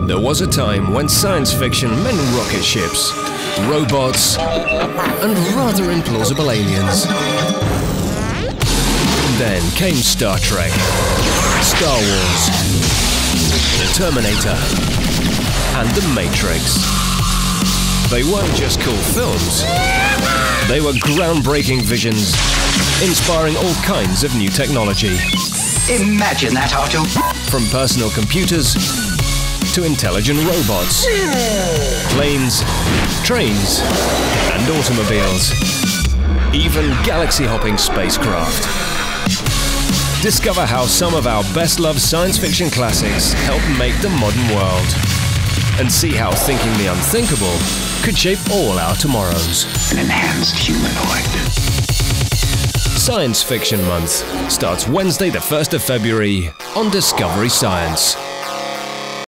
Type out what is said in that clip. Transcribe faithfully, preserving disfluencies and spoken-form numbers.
There was a time when science fiction meant rocket ships, robots, and rather implausible aliens. Then came Star Trek, Star Wars, Terminator, and The Matrix. They weren't just cool films, they were groundbreaking visions, inspiring all kinds of new technology. Imagine that, Otto. From personal computers to intelligent robots, planes, trains, and automobiles, even galaxy-hopping spacecraft. Discover how some of our best-loved science fiction classics help make the modern world, and see how thinking the unthinkable could shape all our tomorrows. An enhanced humanoid. Science Fiction Month starts Wednesday the first of February on Discovery Science.